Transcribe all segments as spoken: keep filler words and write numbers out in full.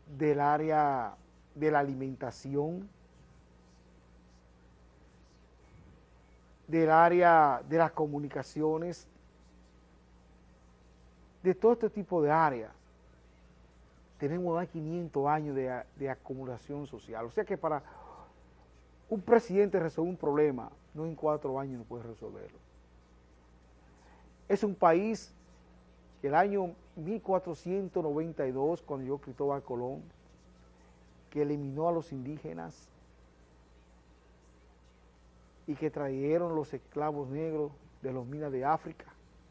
del área de la alimentación, del área de las comunicaciones, de todo este tipo de áreas. Tenemos más de quinientos años de, de acumulación social. O sea que para un presidente resolver un problema, no en cuatro años no puede resolverlo. Es un país que el año mil cuatrocientos noventa y dos, cuando llegó Cristóbal Colón, que eliminó a los indígenas y que trajeron los esclavos negros de los minas de África,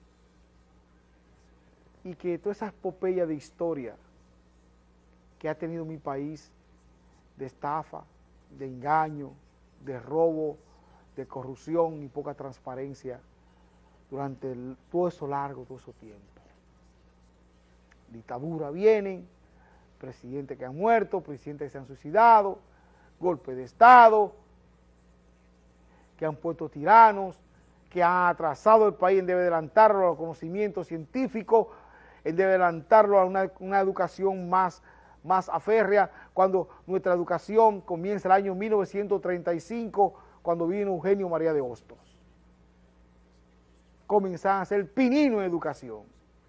y que toda esa epopeya de historia que ha tenido mi país, de estafa, de engaño, de robo, de corrupción y poca transparencia durante el, todo eso largo, todo ese tiempo. Dictadura vienen, presidentes que han muerto, presidentes que se han suicidado, golpe de Estado, que han puesto tiranos, que han atrasado el país en de adelantarlo a los conocimientos científicos, en de adelantarlo a una, una educación más, más aférrea, cuando nuestra educación comienza el año mil novecientos treinta y cinco, cuando vino Eugenio María de Hostos. Comenzaron a ser pininos en educación.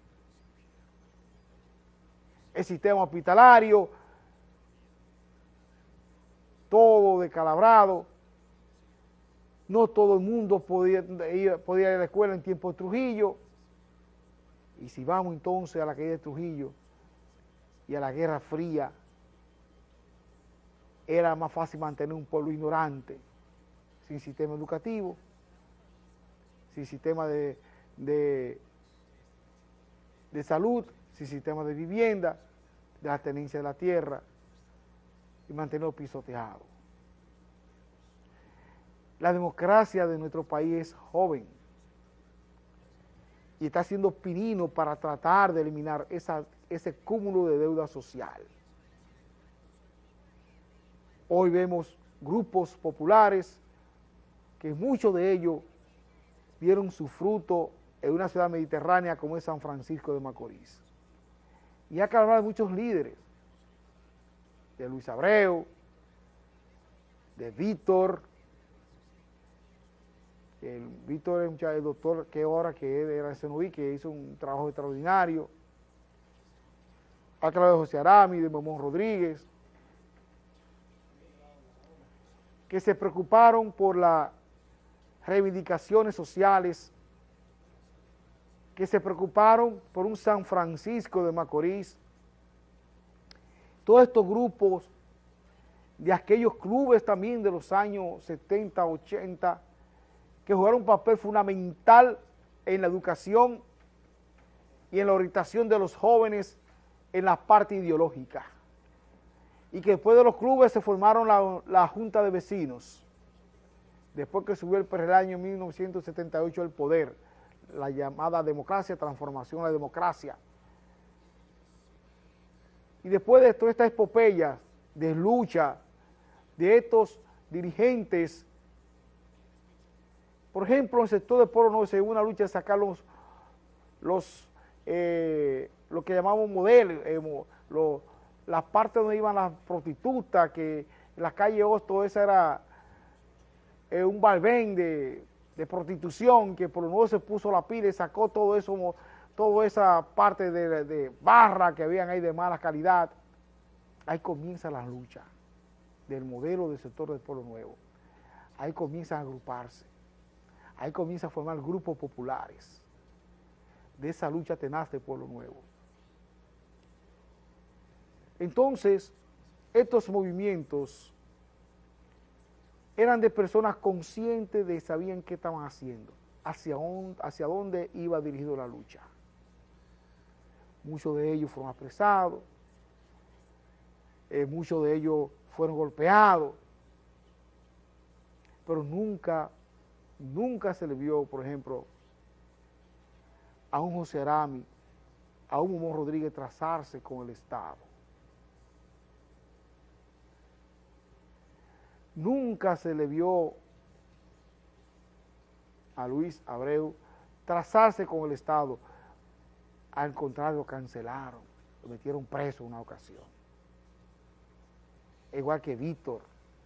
El sistema hospitalario, todo descalabrado. No todo el mundo podía ir, podía ir a la escuela en tiempo de Trujillo. Y si vamos entonces a la caída de Trujillo y a la Guerra Fría, era más fácil mantener un pueblo ignorante, sin sistema educativo, sin sistema de, de, de salud, sin sistema de vivienda, de la tenencia de la tierra, y mantenerlo pisoteado. La democracia de nuestro país es joven y está siendo pinino para tratar de eliminar esa, ese cúmulo de deuda social. Hoy vemos grupos populares que muchos de ellos dieron su fruto en una ciudad mediterránea como es San Francisco de Macorís. Y hay que hablar de muchos líderes, de Luis Abreu, de Víctor. El Víctor es el doctor que ahora que era de Senoví, que hizo un trabajo extraordinario. Hay que hablar de José Arami, de Momón Rodríguez, que se preocuparon por las reivindicaciones sociales, que se preocuparon por un San Francisco de Macorís. Todos estos grupos de aquellos clubes también de los años setenta, ochenta, que jugaron un papel fundamental en la educación y en la orientación de los jóvenes en la parte ideológica. Y que después de los clubes se formaron la, la Junta de Vecinos, después que subió el P R el año mil novecientos setenta y ocho al poder, la llamada democracia, transformación a la democracia. Y después de toda esta epopeya de lucha de estos dirigentes, por ejemplo, en el sector de Polo Nuevo se dio una lucha de sacar los, los eh, lo que llamamos modelos, eh, los, las partes donde iban las prostitutas, que en la calle Hosto esa era eh, un vaivén de, de prostitución, que Polo Nuevo se puso la pila y sacó todo eso, toda esa parte de, de barra que habían ahí de mala calidad. Ahí comienza la lucha del modelo del sector del Polo Nuevo. Ahí comienzan a agruparse. Ahí comienza a formar grupos populares de esa lucha tenaz del Pueblo Nuevo. Entonces, estos movimientos eran de personas conscientes de sabían qué estaban haciendo, hacia, on, hacia dónde iba dirigido la lucha. Muchos de ellos fueron apresados, eh, muchos de ellos fueron golpeados, pero nunca Nunca se le vio, por ejemplo, a un José Arami, a un Momón Rodríguez trazarse con el Estado. Nunca se le vio a Luis Abreu trazarse con el Estado. Al contrario, lo cancelaron, lo metieron preso en una ocasión. igual que Víctor.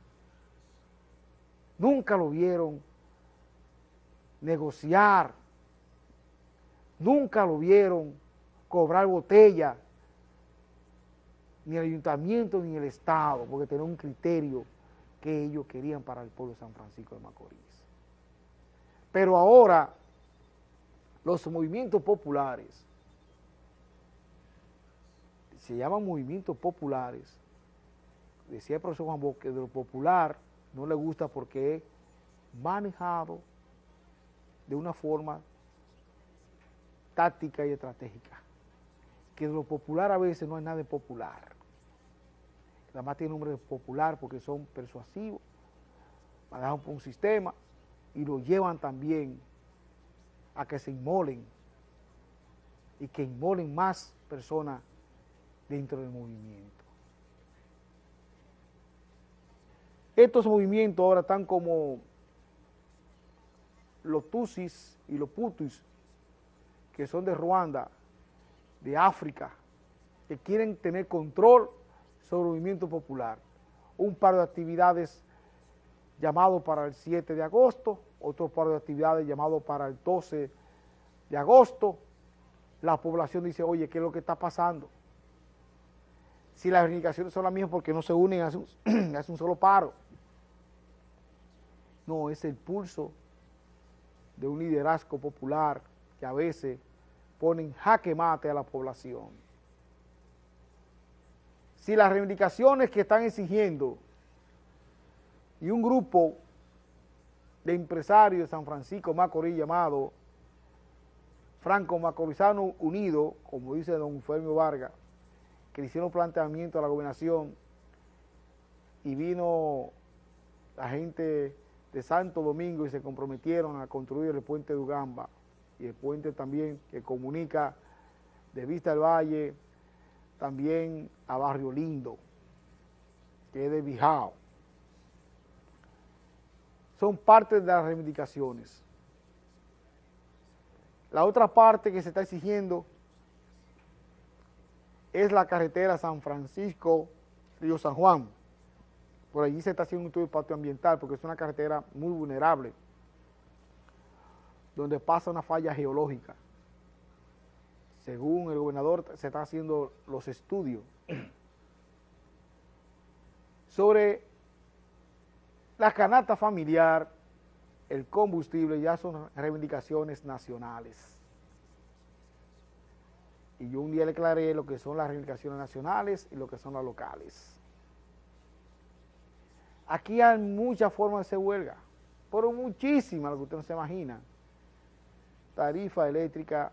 Nunca lo vieron negociar, nunca lo vieron cobrar botella, ni el ayuntamiento ni el Estado, porque tenía un criterio que ellos querían para el pueblo de San Francisco de Macorís. Pero ahora, los movimientos populares, se llaman movimientos populares, decía el profesor Juan Bosch que de lo popular no le gusta porque es manejado de una forma táctica y estratégica, que de lo popular a veces no hay nada de popular, nada más tiene nombre de popular porque son persuasivos, manejan por un sistema y lo llevan también a que se inmolen y que inmolen más personas dentro del movimiento. Estos movimientos ahora están como los Tutsis y los Hutus, que son de Ruanda, de África, que quieren tener control sobre el movimiento popular. Un par de actividades llamado para el siete de agosto, otro par de actividades llamado para el doce de agosto. La población dice, oye, ¿qué es lo que está pasando? Si las reivindicaciones son las mismas, porque no se unen, hacen un, hace un solo paro. No, es el pulso de un liderazgo popular que a veces pone en jaque mate a la población. Si las reivindicaciones que están exigiendo y un grupo de empresarios de San Francisco Macorís llamado Franco Macorizano Unido, como dice don Fermio Vargas, que le hicieron planteamiento a la gobernación y vino la gente de Santo Domingo y se comprometieron a construir el puente de Ugamba y el puente también que comunica de Vista del Valle también a Barrio Lindo, que es de Bijao. Son parte de las reivindicaciones. La otra parte que se está exigiendo es la carretera San Francisco-Río San Juan. Por allí se está haciendo un estudio de impacto ambiental porque es una carretera muy vulnerable, donde pasa una falla geológica. Según el gobernador, se están haciendo los estudios sobre la canasta familiar, el combustible, ya son reivindicaciones nacionales. Y yo un día le aclaré lo que son las reivindicaciones nacionales y lo que son las locales. Aquí hay muchas formas de hacer huelga, pero muchísimas, lo que usted no se imagina. Tarifa eléctrica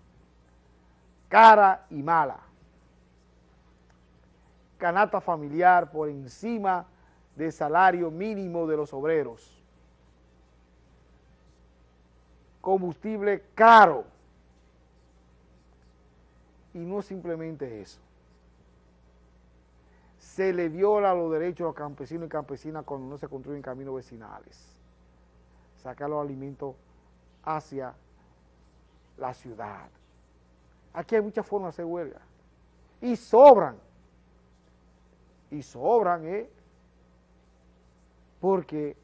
cara y mala. Canasta familiar por encima del salario mínimo de los obreros. Combustible caro. Y no simplemente eso. Se le viola los derechos a los campesinos y campesinas cuando no se construyen caminos vecinales. Sacar los alimentos hacia la ciudad. Aquí hay muchas formas de hacer huelga. Y sobran. Y sobran, ¿eh? Porque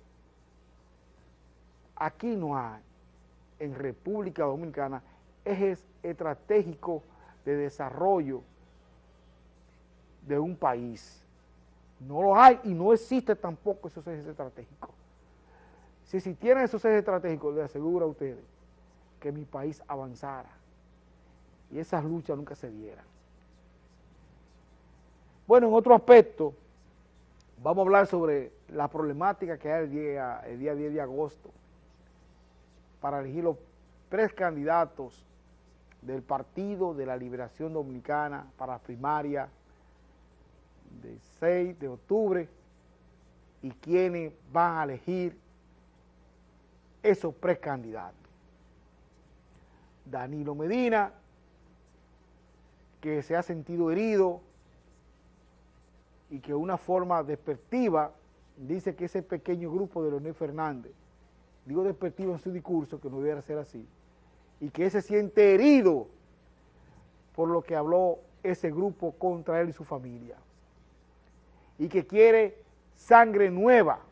aquí no hay, en República Dominicana, ejes estratégicos de desarrollo de un país. No lo hay y no existe tampoco esos ejes estratégicos. Si existieran esos ejes estratégicos, les aseguro a ustedes que mi país avanzara y esas luchas nunca se dieran. Bueno, en otro aspecto, vamos a hablar sobre la problemática que hay el día, el día diez de agosto para elegir los precandidatos del Partido de la Liberación Dominicana para la primaria del seis de octubre y quienes van a elegir esos precandidatos. Danilo Medina, que se ha sentido herido y que de una forma despectiva dice que ese pequeño grupo de Leonel Fernández, digo despectivo en su discurso, que no debiera ser así, y que él se siente herido por lo que habló ese grupo contra él y su familia. y que quiere sangre nueva.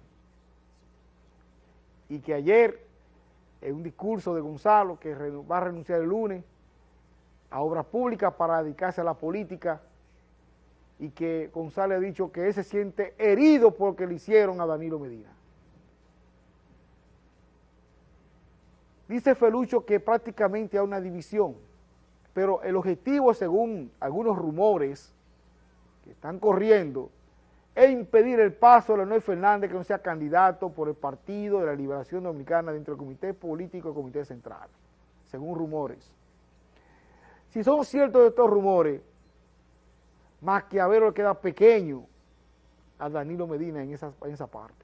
Y que ayer, en un discurso de Gonzalo, que va a renunciar el lunes a obras públicas para dedicarse a la política, y que Gonzalo ha dicho que él se siente herido porque le hicieron a Danilo Medina. Dice Felucho que prácticamente hay una división, pero el objetivo, según algunos rumores que están corriendo, es impedir el paso de Leonel Fernández que no sea candidato por el Partido de la Liberación Dominicana dentro del Comité Político y Comité Central, según rumores. Si son ciertos estos rumores, Maquiavelo le queda pequeño a Danilo Medina en esa, en esa parte.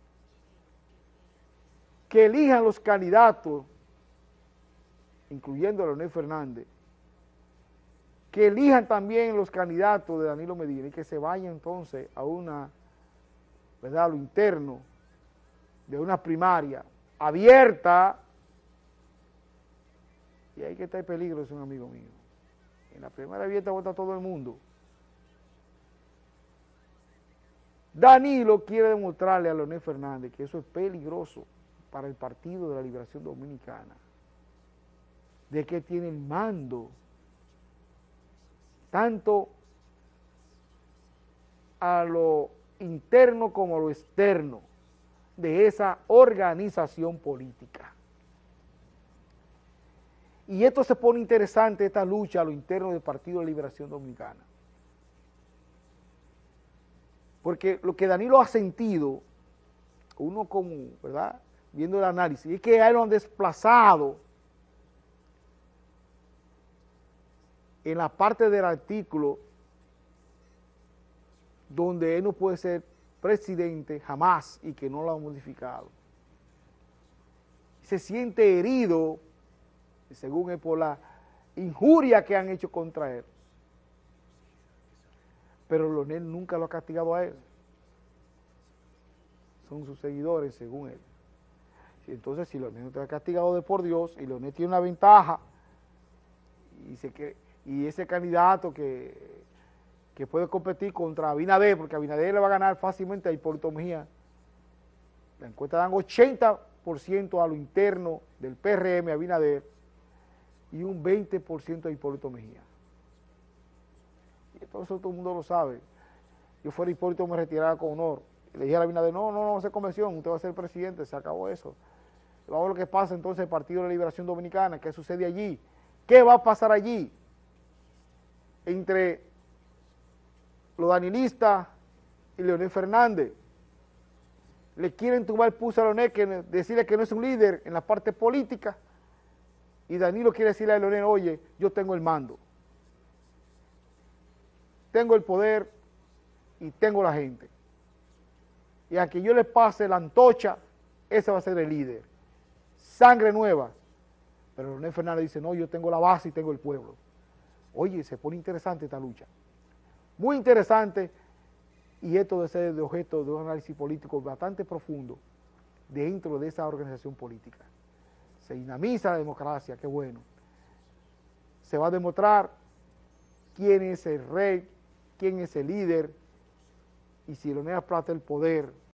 Que elijan los candidatos, incluyendo a Leonel Fernández, que elijan también los candidatos de Danilo Medina y que se vayan entonces a una, ¿verdad?, a lo interno de una primaria abierta, y ahí que está el peligro, es un amigo mío. En la primaria abierta vota todo el mundo. Danilo quiere demostrarle a Leonel Fernández que eso es peligroso para el Partido de la Liberación Dominicana, de que tiene el mando tanto a lo interno como a lo externo de esa organización política. Y esto se pone interesante, esta lucha a lo interno del Partido de Liberación Dominicana. Porque lo que Danilo ha sentido, uno como, ¿verdad?, viendo el análisis, es que a él lo han desplazado en la parte del artículo donde él no puede ser presidente jamás y que no lo ha modificado. Se siente herido, según él, por la injuria que han hecho contra él. Pero Leonel nunca lo ha castigado a él. Son sus seguidores, según él. Entonces, si Leonel no está castigado de por Dios, y Leonel tiene una ventaja, y, se que, y ese candidato que, que puede competir contra Abinader, porque Abinader le va a ganar fácilmente a Hipólito Mejía. La encuesta dan ochenta por ciento a lo interno del P R M, Abinader, y un veinte por ciento a Hipólito Mejía. Y todo eso todo el mundo lo sabe. Yo fuera Hipólito me retirara con honor. Y le dije a Abinader, no, no, no va a ser convención, usted va a ser presidente, se acabó eso. Vamos a ver lo que pasa entonces el Partido de la Liberación Dominicana, qué sucede allí, qué va a pasar allí entre los danilistas y Leonel Fernández. Le quieren tumbar el pulso a Leonel, que decirle que no es un líder en la parte política, y Danilo quiere decirle a Leonel, oye, yo tengo el mando, tengo el poder y tengo la gente, y a que yo le pase la antorcha, ese va a ser el líder, sangre nueva. Pero Leonel Fernández dice, no, yo tengo la base y tengo el pueblo. Oye, se pone interesante esta lucha, muy interesante, y esto debe ser de objeto de un análisis político bastante profundo dentro de esa organización política. Se dinamiza la democracia, qué bueno. Se va a demostrar quién es el rey, quién es el líder, y si Leonel aplata el poder,